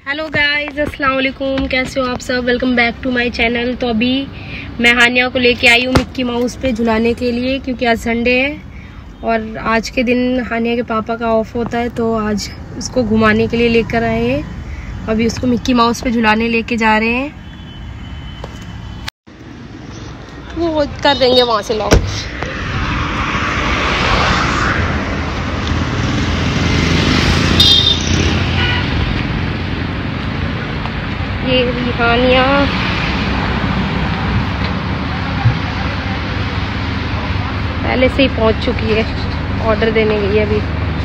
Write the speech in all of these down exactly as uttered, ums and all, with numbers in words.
Hello guys, अस्सलाम वालेकुम। कैसे हो आप सब? Welcome back to my channel. तो अभी मैं हानिया को लेके आई हूँ मिक्की माउस पे झुलाने के लिए, क्योंकि आज संडे है और आज के दिन हानिया के पापा का ऑफ होता है, तो आज उसको घुमाने के लिए लेकर आए हैं। अभी उसको मिक्की माउस पे झुलाने लेके जा रहे हैं। वो कर देंगे वहाँ से लॉक। ये हानिया पहले से ही पहुंच चुकी है, ऑर्डर देने गई है अभी।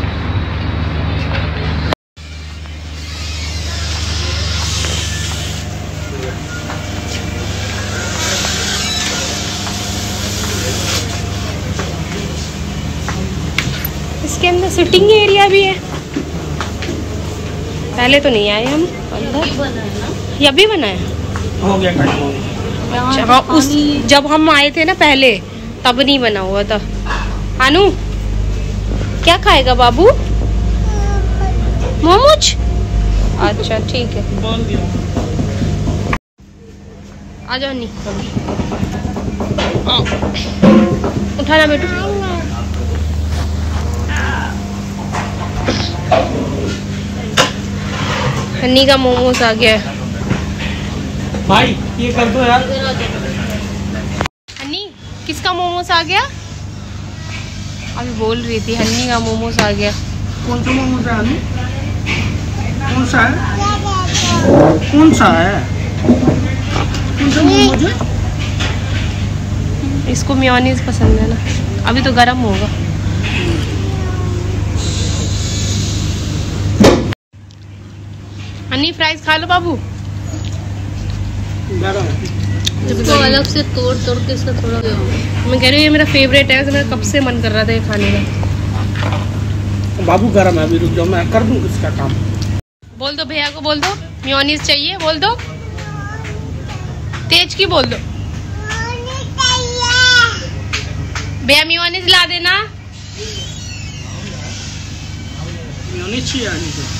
इसके अंदर सिटिंग एरिया भी है। पहले तो नहीं आए हम अंदर, ये अभी बनाया हो गया। अच्छा हाँ, उस जब हम आए थे ना पहले, तब नहीं बना हुआ था। हानू क्या खाएगा बाबू? मोमोज? अच्छा ठीक है, आ जाओ। नहीं उठाना बेटू। हन्नी का मोमोज आ गया है। भाई ये कर दो यार। हन्नी किसका मोमोज आ गया? अभी बोल रही थी हन्नी का मोमोज आ गया। कौन सा मोमोज है हनी? कौन सा है? कौन सा है? कौन सा मोमोज है? इसको मेयोनीज पसंद है ना, अभी तो गरम होगा। हनी फ्राइज खा लो बाबू। इसको अलग से तोड़ तोड़ के इसका थोड़ा। मैं कह रही हूँ ये मेरा फेवरेट है, तो मेरा कब से मन कर रहा था ये खाने का। बाबू गरम है, अभी रुक जाओ, मैं कर दूँ इसका काम। बोल दो भैया को, बोल दो मेयोनीज चाहिए, बोल दो तेज की, बोल दो भैया मेयोनीज ला देना। मेयोनीज चाहिए हनी को।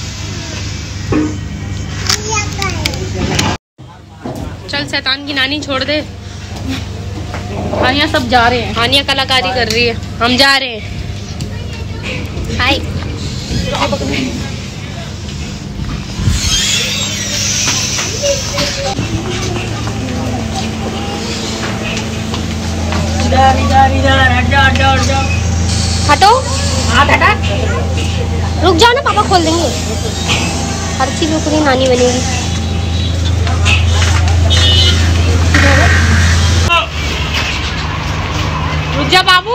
चल शैतान की नानी छोड़ दे। हानिया सब जा रहे हैं, हानिया कलाकारी कर रही है, हम जा रहे हैं। हाय इधर इधर इधर हट जा हट जा हट जा। हटो, हाथ हटा। रुक जाओ ना, पापा खोल देंगे। हर चीज में पूरी नानी बनेगी। रुक जा बाबू।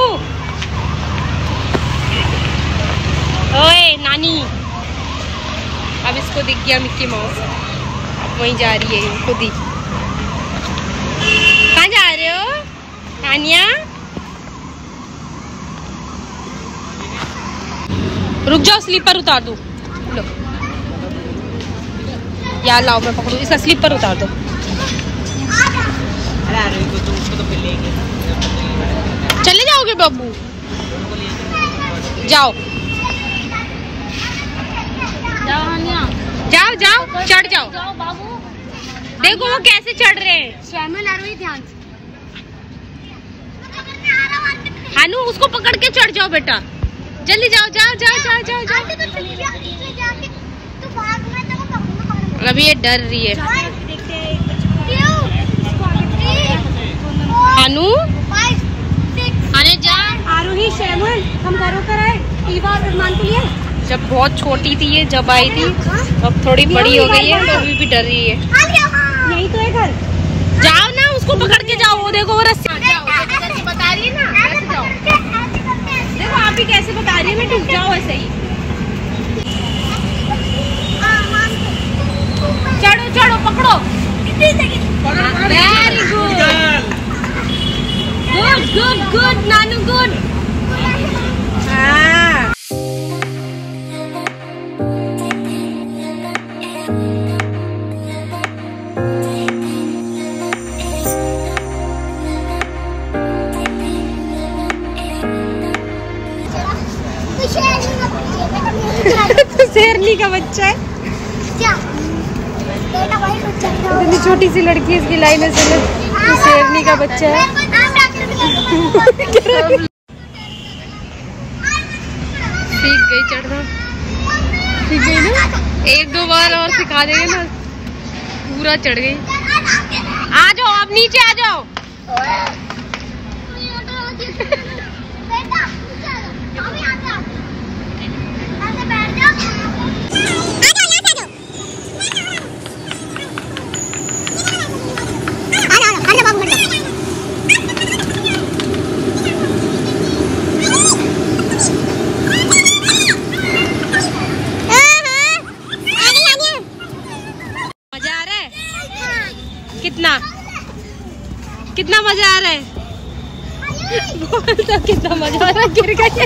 ओए नानी, अब इसको दिख गया मिक्की माउस, अब वहीं जा रही है खुद ही। कहाँ जा रहे हो हानिया? रुक जाओ, स्लीपर उतार दो। लो यार, लाओ मैं पकड़ू, इसका स्लीपर उतार दो। चले जाओगे बाबू? जाओ जाओ हानिया, जाओ जाओ, चढ़ जाओ। जाओ बाबू। देखो वो कैसे चढ़ रहे हैं। शैमिल आ रही, ध्यान से। हानू उसको पकड़ के चढ़ जाओ बेटा, जल्दी जाओ जाओ जाओ जाओ जाओ जाओ। अभी ये डर रही है। हानू आने जा। आरोही शैमुल, हम घरों पर आए ईवा और रहमान के लिए। जब बहुत छोटी थी ये, जब आई थी, अब थोड़ी बड़ी हो गई है, तो अभी भी डर रही है। यही तो है घर। जाओ ना, उसको पकड़ के जाओ। वो देखो वो रस्सी बता रही है ना, ऐसे जाओ। देखो आप ही कैसे बता रही है, मैं डूब जाओ ऐसे ही। चढ़ो चढ़ो, पकड़ो। Very good good good good Nanu, good. हाँ शेरनी का बच्चा है क्या? इतनी छोटी सी लड़की इसकी लाइन है, शेरनी का बच्चा है। सीख गई चढ़ना, सीख गई ना, एक दो बार और सिखा देंगे ना पूरा चढ़ गई। आ जाओ आप नीचे आ जाओ। कितना कितना मजा आ रहा है? बोल तो कितना मजा आ रहा है? गिर गई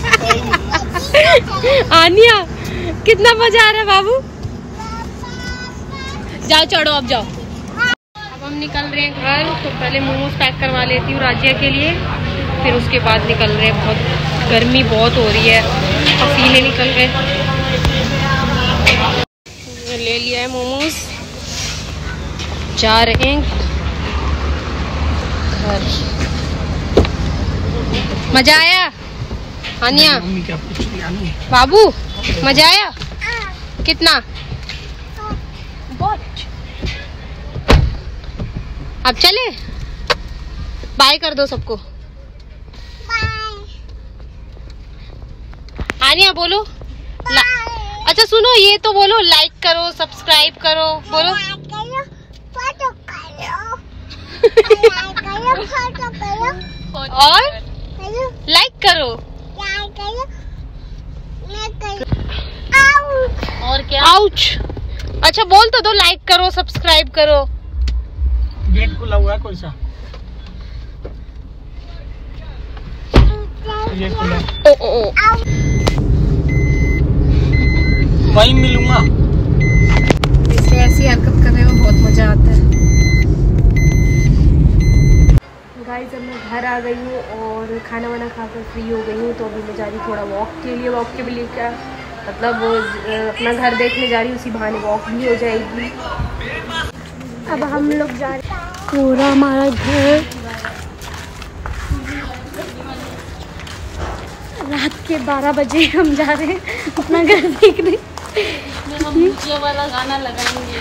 आनिया, कितना मजा आ रहा है बाबू? जाओ चढ़ो, अब जाओ। अब हम निकल रहे हैं घर, तो पहले मोमोज पैक करवा लेती हूँ राजिया के लिए, फिर उसके बाद निकल रहे हैं। बहुत गर्मी बहुत हो रही है, पसीने निकल रहे। ले लिया है मोमोज, जा रहे हैं घर। मजा आया हानिया? बाबू मजा आया? कितना? बहुत। अब चले? बाय कर दो सबको। हानिया बोलो। अच्छा सुनो, ये तो बोलो, लाइक करो, सब्सक्राइब करो, बोलो। और लाइक करो। और क्या? आउच। अच्छा बोल तो दो, लाइक करो, सब्सक्राइब करो। गेट खुला हुआ है कोई सा? ये खुला। ओ ओ ओ। वहीं मिलूंगा। इससे ऐसी हरकत करने में बहुत मजा आता है। गाइस अब मैं घर आ गई हूँ और खाना वाना खाकर फ्री हो गई हूँ, तो अभी मैं जा रही थोड़ा वॉक के लिए। वॉक के लिए क्या मतलब, अपना घर देखने जा रही हूँ, उसी बहाने वॉक भी हो जाएगी। अब हम लोग जा रहे हैं, पूरा हमारा घर रात के बारह बजे हम जा रहे हैं अपना घर देखने। हम वाला गाना लगाएंगे।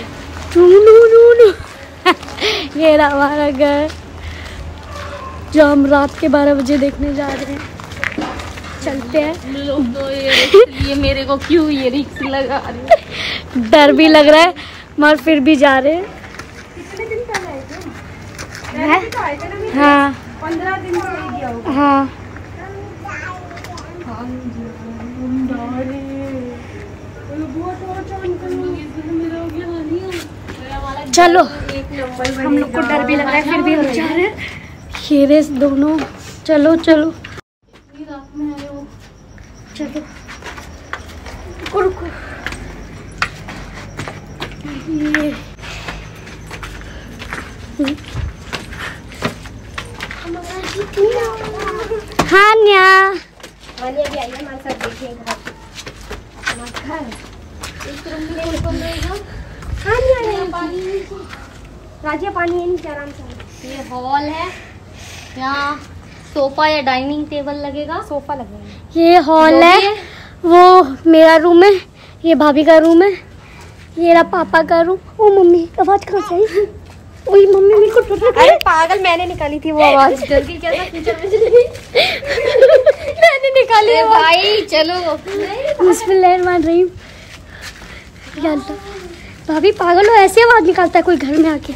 ये रहा हमारा घर जो हम रात के बारह बजे देखने जा रहे हैं। चलते हैं। लोग तो ये, ये मेरे को क्यों ये रिक्स लगा रहे हैं? डर भी लग रहा है मगर फिर भी जा रहे हैं। कितने दिन पहले आए थे? हाँ पंद्रह दिन से होगा। हाँ चलो, हम लोग को डर भी लग रहा है फिर भी हम जा रहे हैं। खेरे दोनों, चलो चलो चलो। रुको, ये हानिया हानिया भी आई है हमारे साथ। देखिए घर, इस रूम में हानिया राजिया पानी है नीचे आराम से। ये हॉल है, यहाँ सोफा या डाइनिंग टेबल लगेगा। सोफा लगेगा। ये हॉल है, वो मेरा रूम है, ये भाभी का रूम है, ये रहा पापा का रूम। ओ मम्मी आवाज कहाँ से आई? ओए मम्मी मेरे को अरे पागल, मैंने निकाली थी वो आवाज। जल्दी क्या था किचन में चली? मैंने निकाली है भाई। चलो बिस्मिल्लाहिर्रहमानिर्रहीम। भाभी पागल हो, ऐसी आवाज निकालता है कोई घर में आके?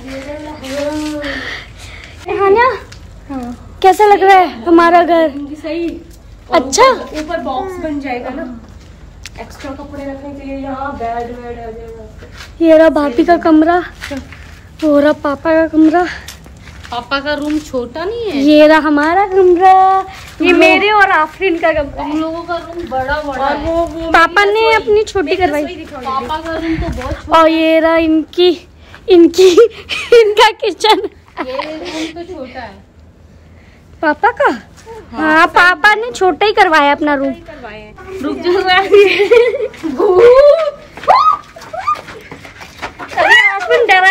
हानिया कैसा लग रहा है हमारा घर? सही। अच्छा, ऊपर बॉक्स बन जाएगा ना, एक्स्ट्रा कपड़े रखने के लिए। यहाँ बेड वेड आ जाएगा। ये रहा भाभी का कमरा, वो रहा पापा का कमरा। पापा का रूम छोटा नहीं है। ये रहा हमारा कमरा, ये मेरे और आफरीन का कमरा। हम लोगों का रूम बड़ा बड़ा है। वो, वो पापा ने अपनी छोटी करवाई। पापा का रूम तो बहुत छोटा। और ये रहा इनकी इनकी इनका किचन। ये रूम तो छोटा है पापा का। हाँ पापा ने छोटा ही करवाया अपना रूम। रुक जाओ। डर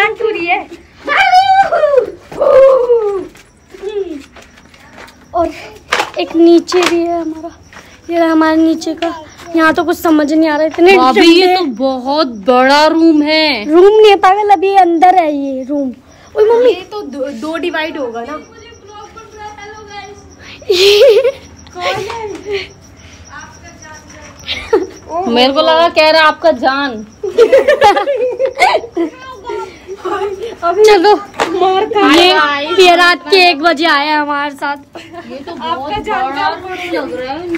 एक नीचे भी है हमारा, ये रहा हमारे नीचे का। यहाँ तो कुछ समझ नहीं आ रहा, इतने अभी ये तो बहुत बड़ा रूम है। रूम नहीं है पागल, अभी अंदर है ये रूम। ओए मम्मी ये तो दो, दो डिवाइड होगा ना। मेरे को लगा कह रहा आपका जान। चलो ये ये रात के एक बजे आया हमारे साथ। ये तो बहुत बड़ा रूम लग रहा है।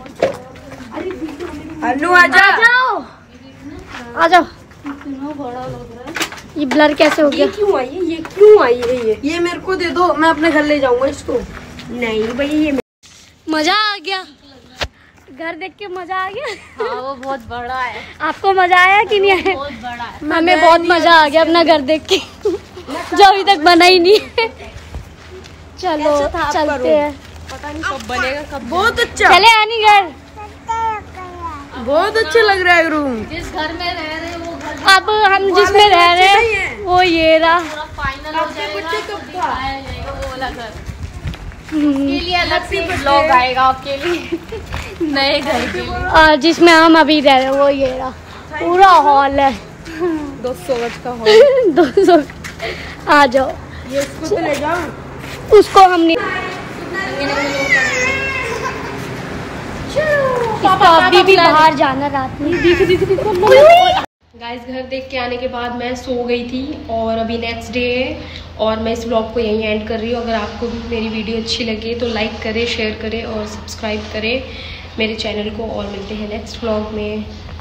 अन्नू आजा। आ जाओ आ जाओ। इतना बड़ा लग रहा है। ये ब्लर कैसे हो गया? क्यों आई है ये? क्यों आई है ये? ये मेरे को दे दो, मैं अपने घर ले जाऊंगा इसको। नहीं भैया ये मजा आ गया, घर देख के मजा आ गया। हाँ वो बहुत बड़ा है। आपको मजा आया कि नहीं आया? बहुत बड़ा है। हमें बहुत मजा आ गया अपना घर देख के, जो अभी तक बना ही नहीं है। चलो चलते हैं। पता नहीं कब बनेगा कब। बहुत अच्छा, चले आनी घर। बहुत अच्छा लग रहा है रूम। जिस घर में रह रहे हैं वो घर अब हम जिसमें रह रहे हैं वो ये रहा। पूरा फाइनल हो जाएगा तो दिखाया जाएगा वो वाला घर। इसके लिए अलग से ब्लॉग आएगा आपके लिए नए घर के लिए। और जिसमें हम अभी रह रहे हैं वो ये रहा, पूरा हॉल है। दो सौ गज का हॉल। दो सौ। आ जाओ, ये इसको तो ले जाओ। उसको हमने इसको अभी भी बाहर जाना रात में। गाइस घर देख के आने के बाद मैं सो गई थी और अभी नेक्स्ट डे है और मैं इस ब्लॉग को यहीं एंड कर रही हूँ। अगर आपको भी मेरी वीडियो अच्छी लगे तो लाइक करें, शेयर करें और सब्सक्राइब करें मेरे चैनल को। और मिलते हैं नेक्स्ट ब्लॉग में।